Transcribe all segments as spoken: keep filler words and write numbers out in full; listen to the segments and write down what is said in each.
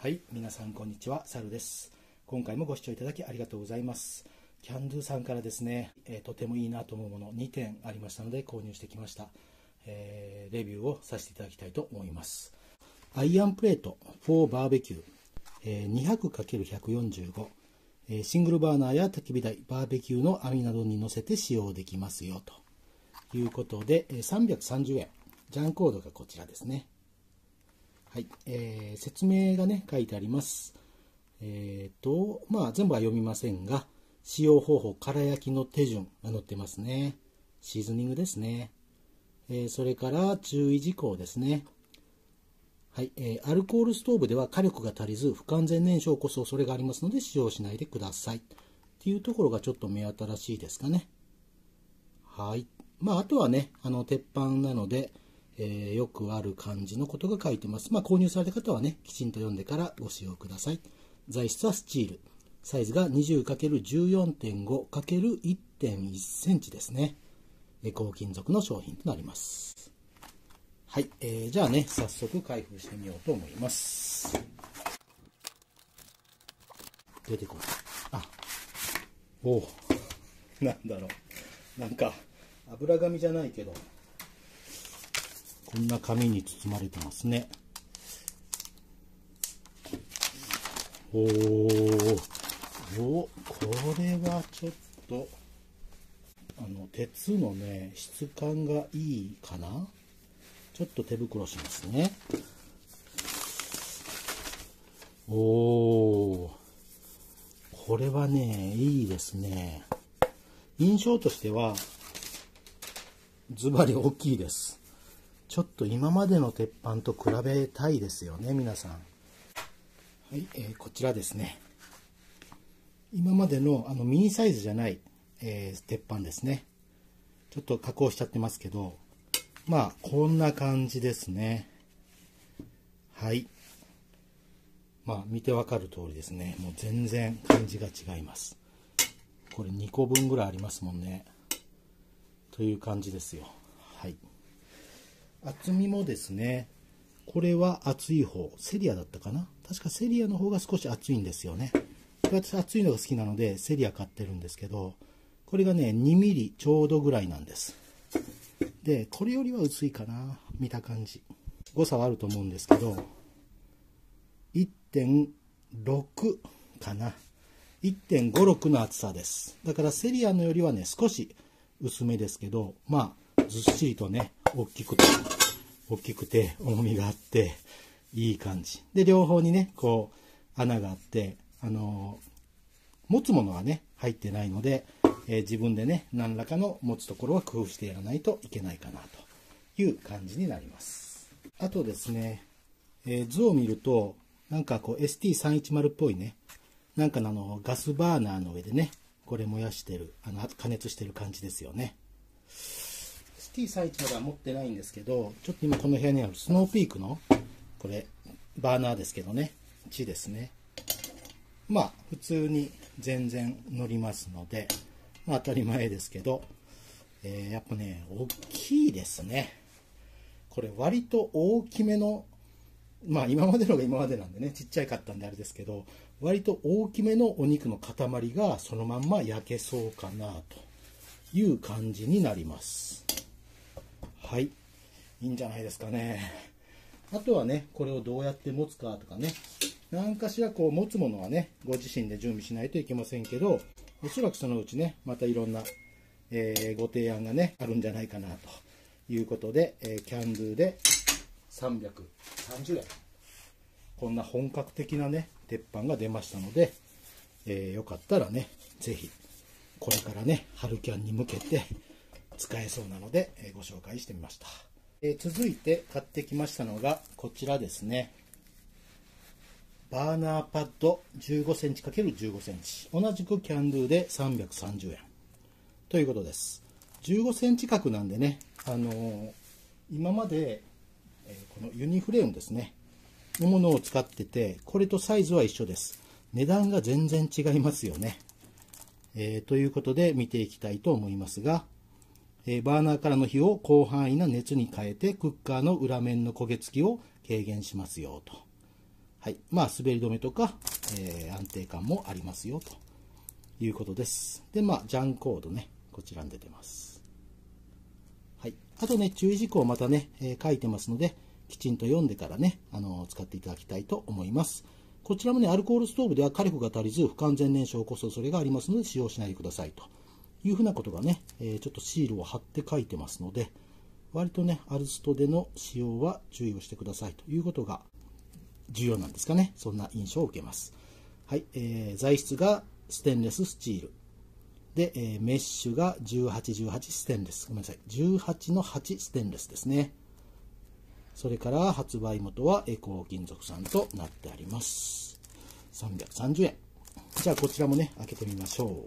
はい、皆さんこんにちは、サルです。今回もご視聴いただきありがとうございます。キャンドゥさんからですね、えー、とてもいいなと思うものにてんありましたので購入してきました。えー、レビューをさせていただきたいと思います。アイアンプレートフォーバーベキュー、えー、にひゃくかけるひゃくよんじゅうご、えー、シングルバーナーや焚き火台、バーベキューの網などに乗せて使用できますよということで、えー、さんびゃくさんじゅうえん、ジャンコードがこちらですね。はい、えー、説明がね書いてあります。えーとまあ全部は読みませんが、使用方法、空焼きの手順が載ってますね。シーズニングですね。えー、それから注意事項ですね。はい、えー、アルコールストーブでは火力が足りず不完全燃焼を起こす恐れがありますので使用しないでくださいっていうところがちょっと目新しいですかね。はい、まああとはね、あの鉄板なので、えー、よくある感じのことが書いてます。まあ購入された方はね、きちんと読んでからご使用ください。材質はスチール、サイズが にじゅうかけるじゅうよんてんごかけるいってんいち センチですね。高金属の商品となります。はい、えー、じゃあね、早速開封してみようと思います。出てこない。あ、おお、なんだろう、なんか油紙じゃないけどこんな紙に包まれてますね。おーお、これはちょっとあの鉄のね質感がいいかな。ちょっと手袋しますね。おお、これはねいいですね。印象としてはズバリ大きいです。ちょっと今までの鉄板と比べたいですよね、皆さん。はい、えー、こちらですね。今までのあのミニサイズじゃない、えー、鉄板ですね。ちょっと加工しちゃってますけど、まあこんな感じですね。はい。まあ見てわかる通りですね。もう全然感じが違います。これにこぶんぐらいありますもんね。という感じですよ。はい。厚みもですね、これは厚い方、セリアだったかな。確かセリアの方が少し厚いんですよね。私厚いのが好きなのでセリア買ってるんですけど、これがねにミリちょうどぐらいなんです。でこれよりは薄いかな、見た感じ。誤差はあると思うんですけど いってんろく かな。 いってんごろく の厚さです。だからセリアのよりはね少し薄めですけど、まあずっしりとね大きくて大きくて重みがあっていい感じで、両方にねこう穴があって、あのー、持つものはね入ってないので、えー、自分でね何らかの持つところは工夫してやらないといけないかなという感じになります。あとですね、えー、図を見るとなんかこう エスティーさんいちまる っぽいね、なんかあのガスバーナーの上でねこれ燃やしてる、あの加熱してる感じですよね。 エスティーさんいちまる は持ってないんですけど、ちょっと今この部屋にあるスノーピークのこれバーナーですけどね、いちですね。まあ普通に全然乗りますので、まあ、当たり前ですけど、えー、やっぱね大きいですね。これ割と大きめの、まあ今までのが今までなんでねちっちゃいかったんであれですけど、割と大きめのお肉の塊がそのまんま焼けそうかなという感じになります。はい、いいんじゃないですかね。あとはねこれをどうやって持つかとかね、何かしらこう持つものはねご自身で準備しないといけませんけど、おそらくそのうちねまたいろんな、えー、ご提案がねあるんじゃないかなということで、えー、キャンドゥでさんびゃくさんじゅうえん、こんな本格的なね鉄板が出ましたので、えー、よかったらね是非これからね春キャンに向けて使えそうなので、えー、ご紹介してみました。えー、続いて買ってきましたのがこちらですね。バーナーパッド じゅうごセンチかけるじゅうごセンチ、同じくキャンドゥでさんびゃくさんじゅうえんということです。じゅうごセンチ角なんでね、あのー、今まで、えー、このユニフレームですねのものを使ってて、これとサイズは一緒です。値段が全然違いますよね。えー、ということで見ていきたいと思いますが、えー、バーナーからの火を広範囲な熱に変えてクッカーの裏面の焦げ付きを軽減しますよと。 はい。まあ、滑り止めとか、えー、安定感もありますよ、ということです。で、まあ、ジャンコードね、こちらに出てます。はい。あとね、注意事項をまたね、えー、書いてますので、きちんと読んでからね、あのー、使っていただきたいと思います。こちらもね、アルコールストーブでは火力が足りず、不完全燃焼を起こす恐れがありますので、使用しないでくださいというふうなことがね、えー、ちょっとシールを貼って書いてますので、割とね、アルストでの使用は注意をしてくださいということが重要なんですかね。そんな印象を受けます。はい、えー、材質がステンレススチール。で、えー、メッシュがじゅうはち、じゅうはちステンレス。ごめんなさい。じゅうはちのはちステンレスですね。それから発売元はエコー金属さんとなってあります。さんびゃくさんじゅうえん。じゃあこちらもね、開けてみましょ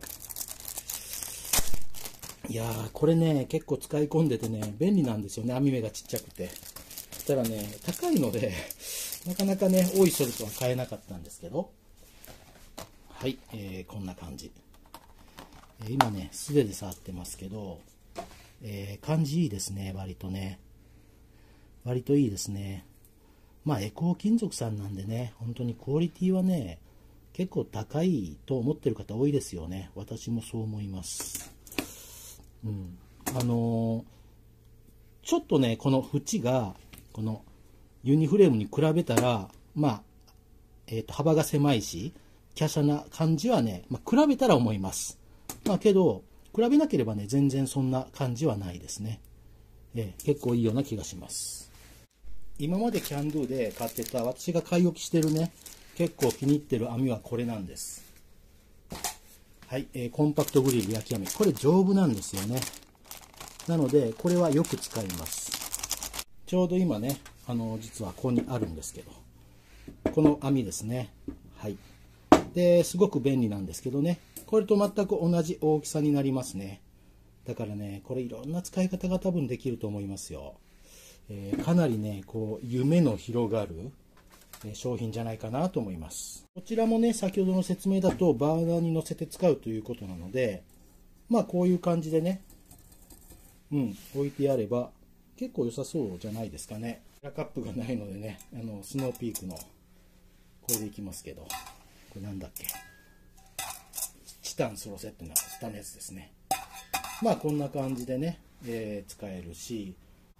う。いやー、これね、結構使い込んでてね、便利なんですよね。網目がちっちゃくて。そしたらね、高いので、なかなかね、オイソルとは買えなかったんですけど。はい、えー、こんな感じ。えー、今ね、素手で触ってますけど、えー、感じいいですね、割とね。割といいですね。まあ、エコー金属さんなんでね、本当にクオリティはね、結構高いと思ってる方多いですよね。私もそう思います。うん。あのー、ちょっとね、この縁が、このユニフレームに比べたら、まあ、えっと、幅が狭いし、華奢な感じはね、まあ、比べたら思います。まあ、けど、比べなければね、全然そんな感じはないですね。えー、結構いいような気がします。今までキャンドゥで買ってた、私が買い置きしてるね、結構気に入ってる網はこれなんです。はい、えー、コンパクトグリル焼き網。これ丈夫なんですよね。なので、これはよく使います。ちょうど今ね、あの、実はここにあるんですけど、この網ですね。はい。で、すごく便利なんですけどね、これと全く同じ大きさになりますね。だからね、これいろんな使い方が多分できると思いますよ。えー、かなりね、こう、夢の広がる商品じゃないかなと思います。こちらもね、先ほどの説明だとバーナーに乗せて使うということなので、まあこういう感じでね、うん、置いてあれば結構良さそうじゃないですかね。カップがないのでね、あのスノーピークのこれでいきますけど、これなんだっけ、チタンスロセットの下のやつですね。まあこんな感じでね、えー、使えるし、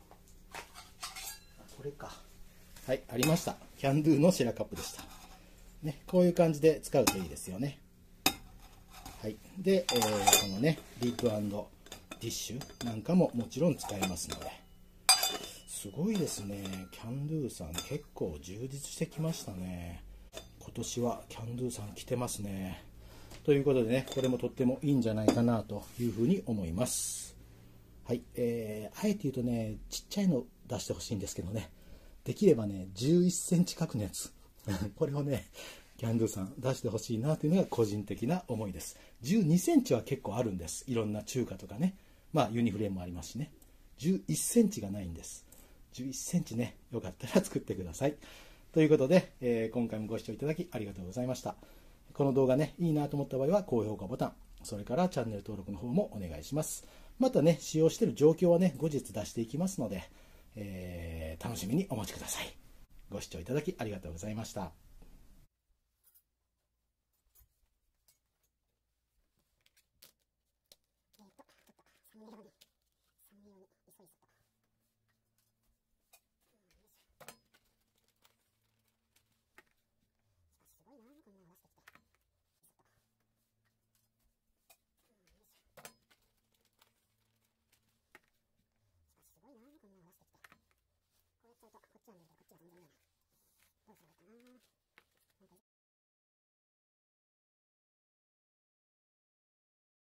これか、はい、ありました。キャンドゥのシェラカップでした。ね、こういう感じで使うといいですよね。はい。で、えー、このね、リップ&ディッシュなんかももちろん使えますので。すごいですね。キャンドゥさん結構充実してきましたね。今年はキャンドゥさん来てますね。ということでね、これもとってもいいんじゃないかなというふうに思います。はい。えー、あえて言うとね、ちっちゃいの出してほしいんですけどね。できればね、じゅういっセンチ角のやつ。これをね、キャンドゥさん出してほしいなというのが個人的な思いです。じゅうにセンチは結構あるんです。いろんな中華とかね。まあユニフレームもありますしね。じゅういっセンチがないんです。じゅういっセンチね、よかったら作ってください。ということで、えー、今回もご視聴いただきありがとうございました。この動画ね、いいなと思った場合は高評価ボタン、それからチャンネル登録の方もお願いします。またね、使用している状況はね、後日出していきますので、えー、楽しみにお待ちください。ご視聴いただきありがとうございました。こうやっちゃうとこっちは見るけどこっちは全然見えない。どうすればいいかな。